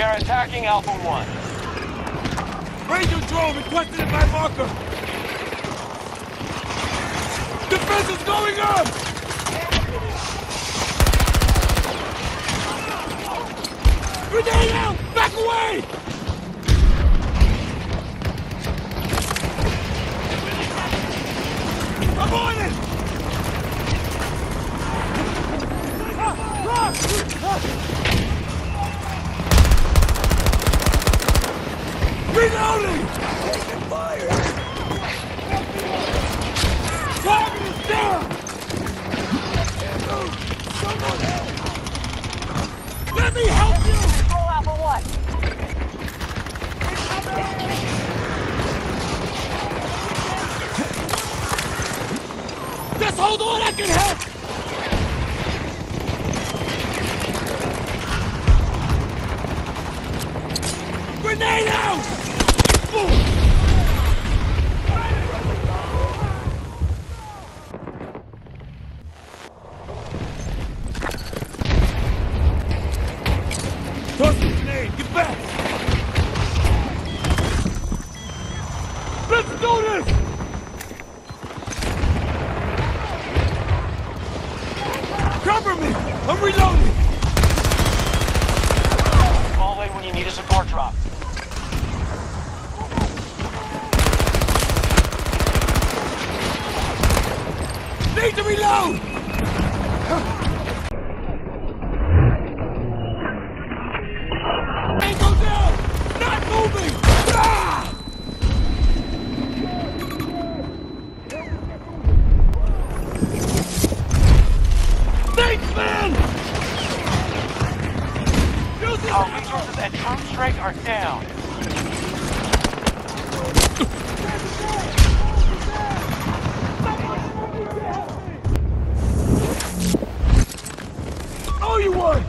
are attacking Alpha 1. Radio drone requested at my marker! Defense is going up! Grenade out! Back away! I'm on it! Reloading! Taking fire! Target is down! Someone help! Let me help you! Control Alpha 1. Just hold on, I can help! Grenade out! Toss the grenade! Get back! Let's do this! Cover me! I'm reloading! Call in when you need a support drop. Need to reload! Go down! Not moving! Ah! Thanks, man! Our resources at Troop Strike are down. Oh, you won!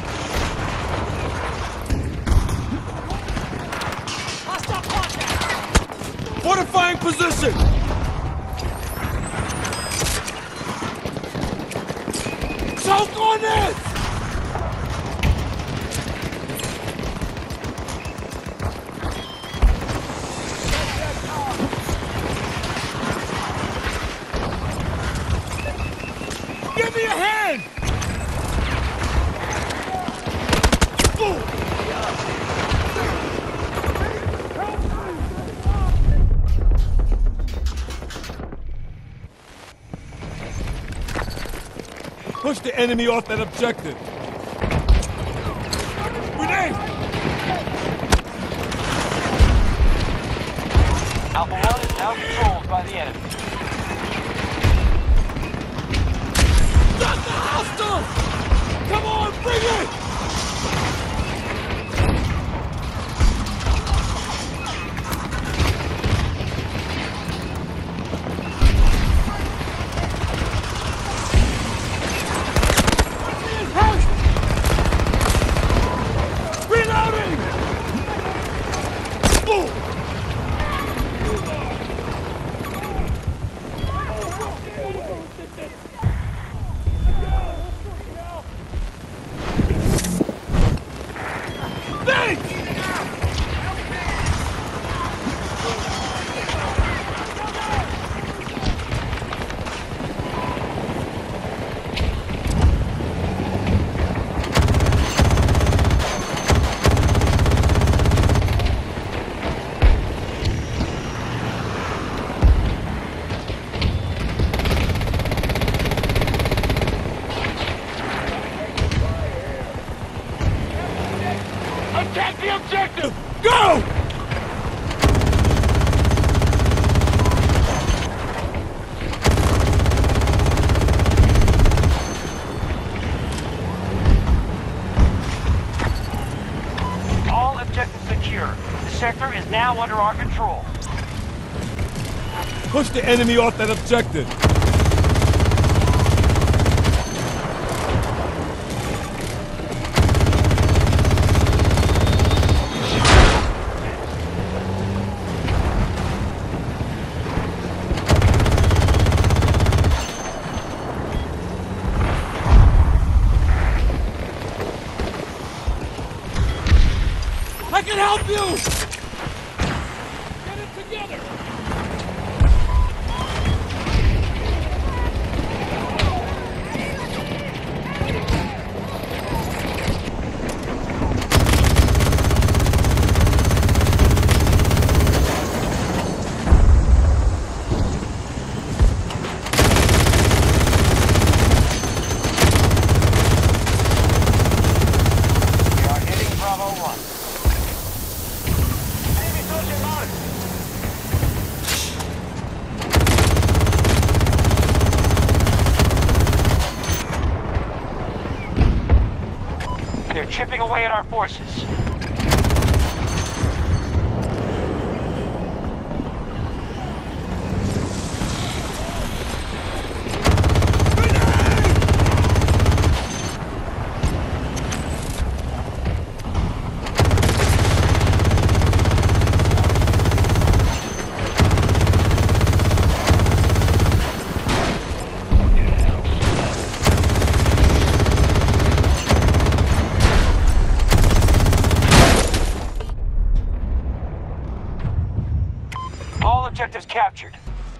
Fortifying position! Choke on this! Give me a hand! Push the enemy off that objective! Grenade! Alpha 1 is now controlled by the enemy. Stop the hostiles! Come on, bring it! Reloading! Boom! Attack the objective! Go! All objectives secure. The sector is now under our control. Push the enemy off that objective! can help you! Get it together! They're chipping away at our forces. All objectives captured.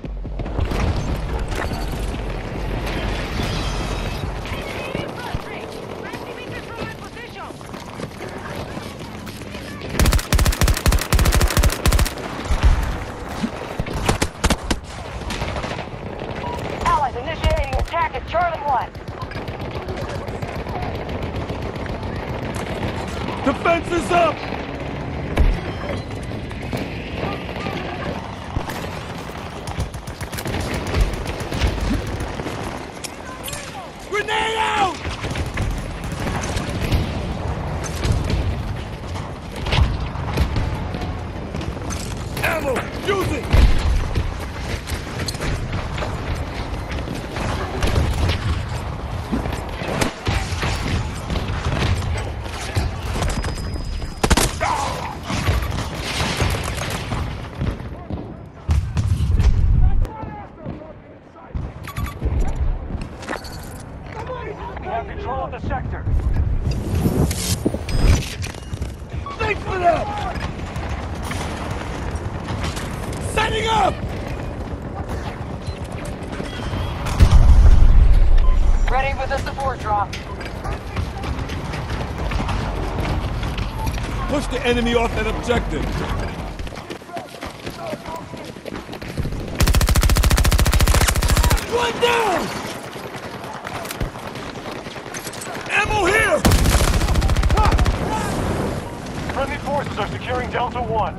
Allies initiating attack at Charlie 1. Defense is up! Grenade out! Ammo! Use it! We have control of the sector. Think for that! Setting up! Ready for the support drop. Push the enemy off that objective. One down! Ammo here! Friendly forces are securing Delta 1.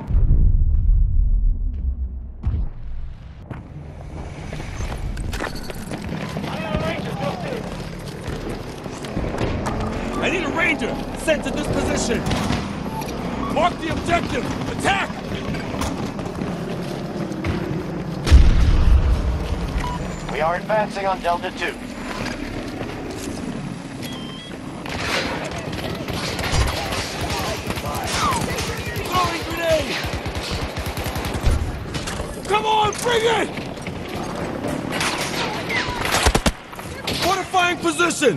I need a ranger sent to this position. Mark the objective. Attack! We are advancing on Delta 2. Throwing grenade! Come on, bring it! Fortifying position!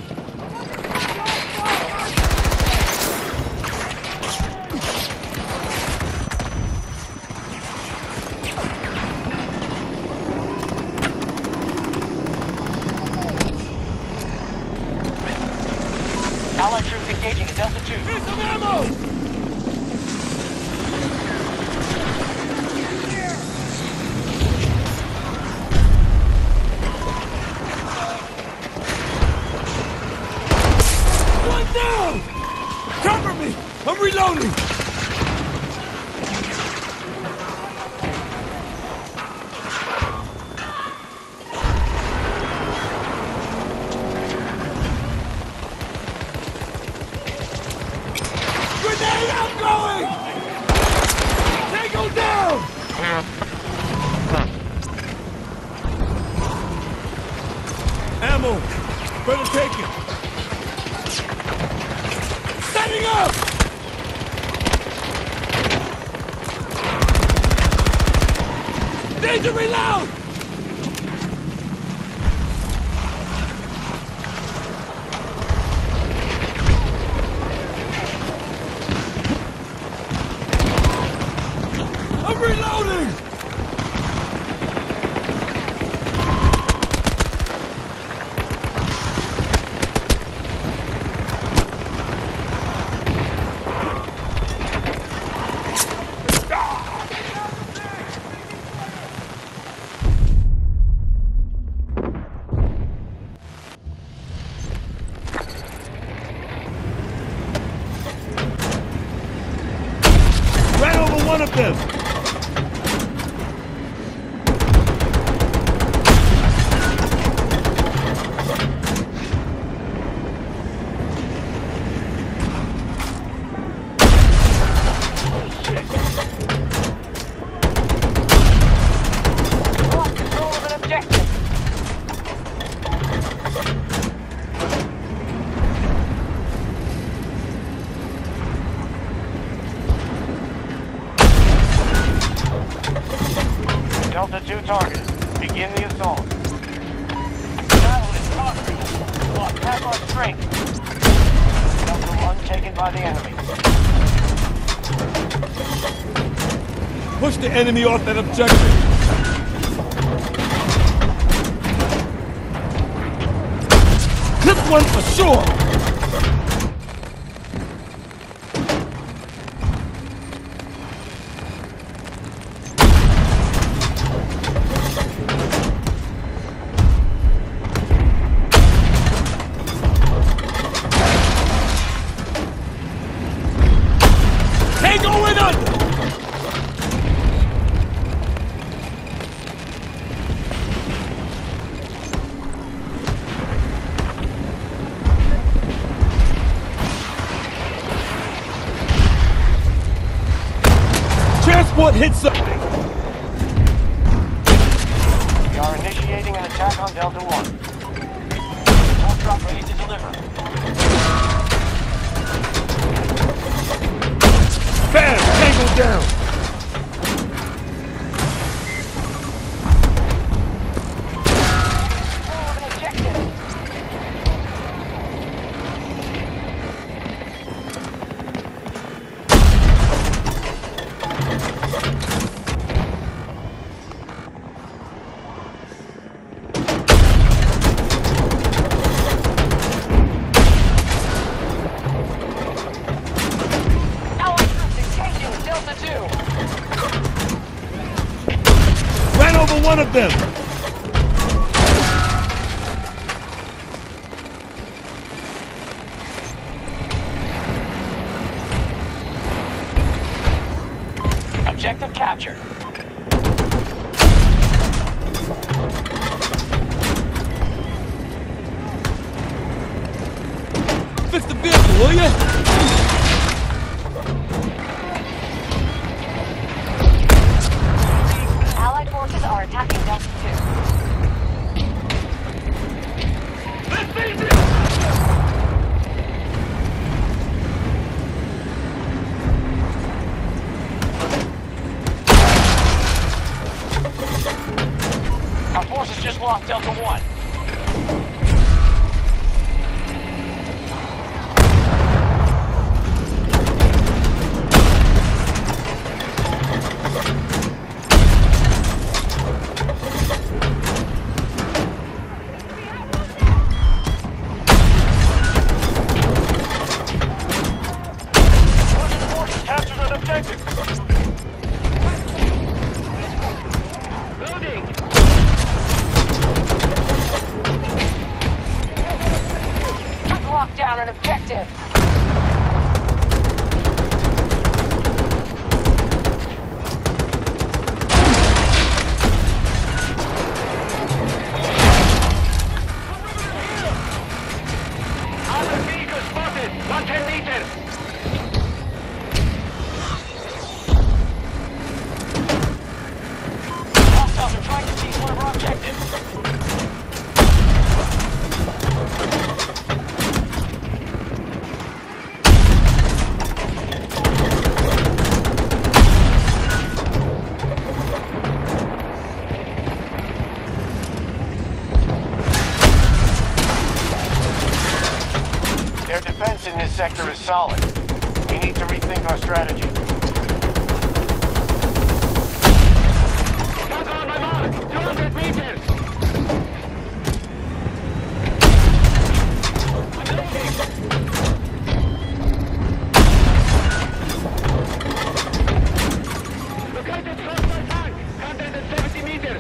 Allied troops engaging at Delta 2. Here's some ammo! One down! Cover me! I'm reloading! Grenade outgoing! Tango down! Ammo! Better take it! Setting up! Need to reload! them! Lost control of an objective. Delta 2 targeted. Begin the assault. Battle is conquered. Lost half our strength. Delta 1 taken by the enemy. Push the enemy off that objective! This one for sure! Tango in under! Transport hit something! We are initiating an attack on Delta 1. All drop ready to deliver. Bam! Tango down! Control of an objective. Allied troops engaging Delta 2. Ran over one of them! Objective captured. Fix the vehicle, will ya? Allied forces are attacking Delta 2. Our forces just lost Delta 1. Russian forces captured an objective. Loading. Lock down an objective. Other vehicle spotted. 110 meters. Hostiles are trying to seize one of our objectives. Their defense in this sector is solid. We need to rethink our strategy. Cut on my mark! 200 meters! Located close by tank! 170 meters!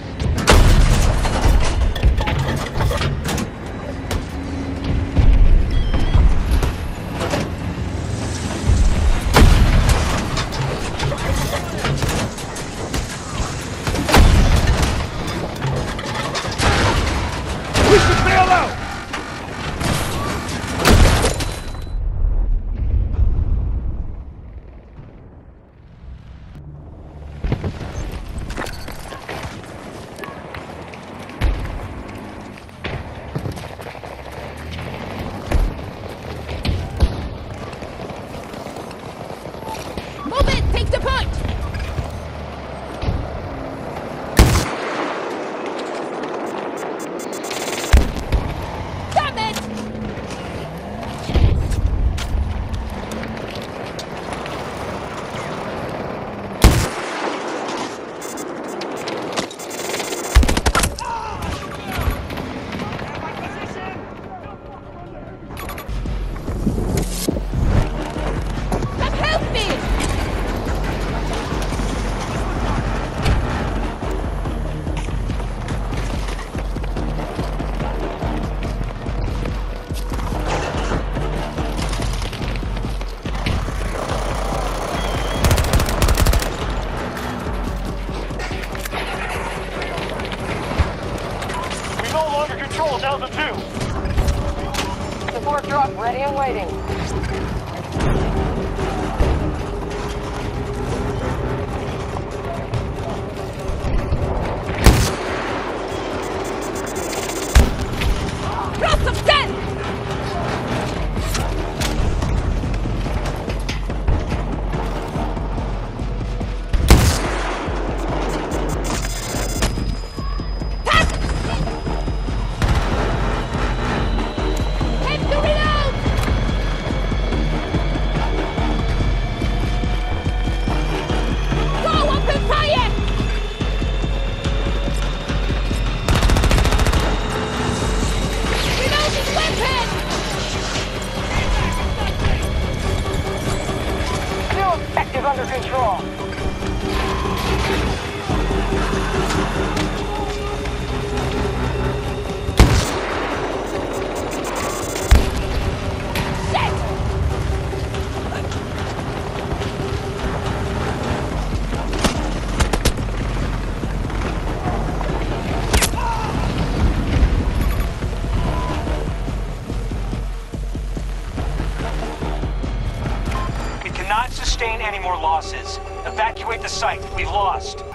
support drop ready and waiting. Drop some dead! Under control. We cannot sustain any more losses. Evacuate the site. We've lost.